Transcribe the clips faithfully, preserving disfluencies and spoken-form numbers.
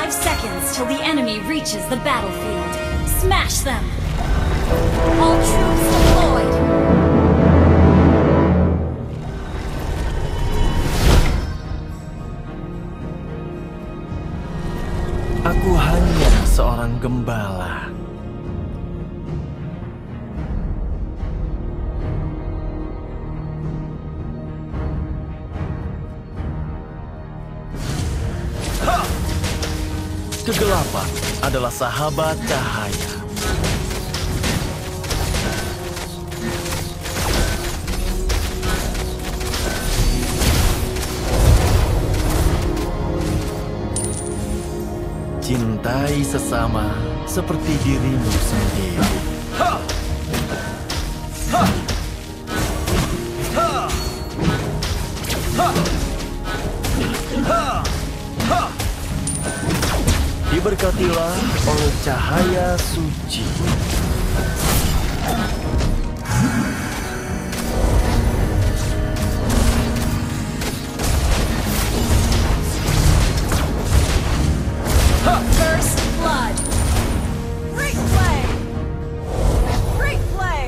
Five seconds till the enemy reaches the battlefield. Smash them! All troops deployed! Aku hanya seorang gembala. Kegelapan adalah sahabat cahaya. Cintai sesama seperti dirimu sendiri. Diberkatilah oleh cahaya suci. First blood! Great play! Great play!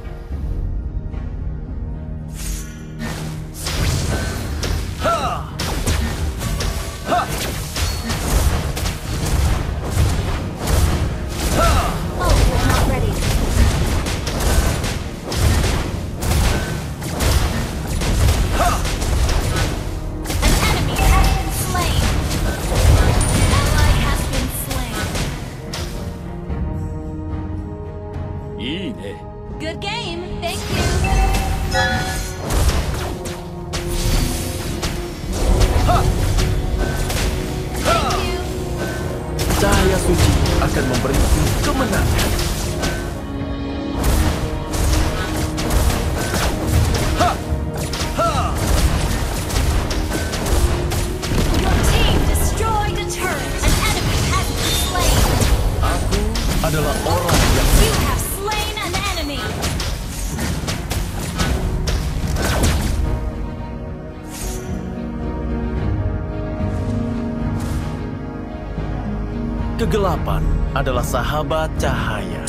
Good game, thank you. Thank you. Cahaya suci akan memberiku kemenangan. Your team destroyed a turret. An enemy has been slain. Aku adalah orang yang You have slain an enemy. Kegelapan adalah sahabat cahaya.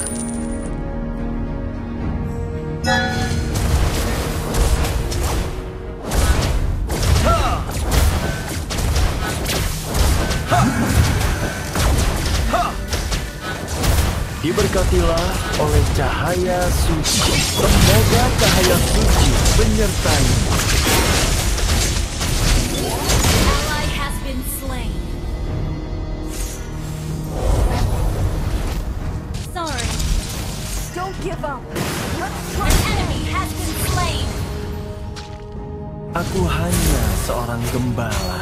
Diberkatilah oleh cahaya suci. Semoga cahaya suci menyertai. Ally has been slain. Sorry. Don't give up. An enemy has been slain. Aku hanya seorang gembala.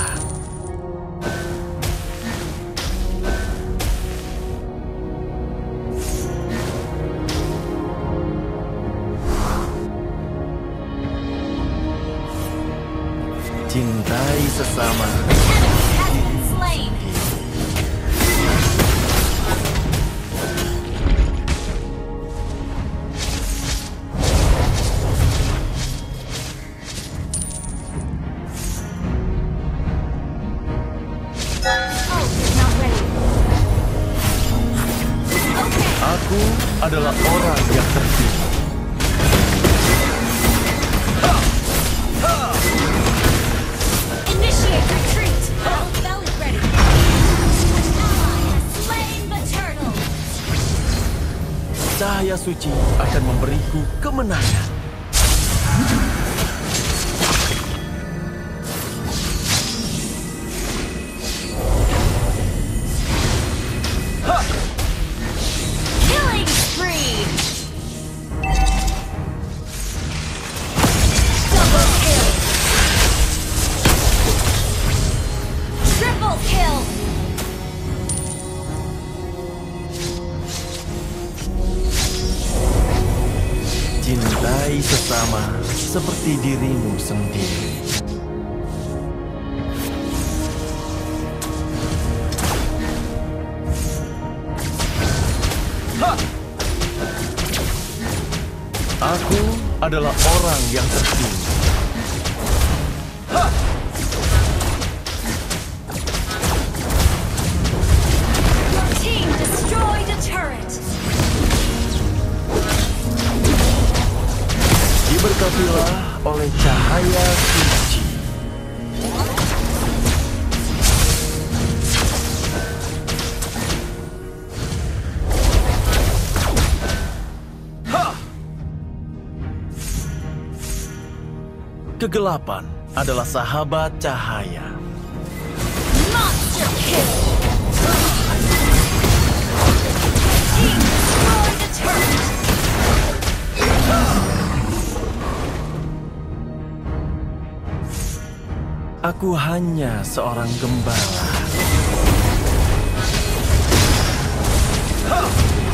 Cintai sesama. An enemy has been slain. Aku adalah orang yang terpilih. Initiate retreat. Battle spell is ready. An ally has slain the turtle. Cahaya suci akan memberiku kemenangan. Killing spree. Double kill. Triple kill. Cintai sesama seperti dirimu sendiri. Aku adalah orang yang terpilih. Kegelapan adalah sahabat cahaya. Monster kill! Destroy the turret! Aku hanya seorang gembala.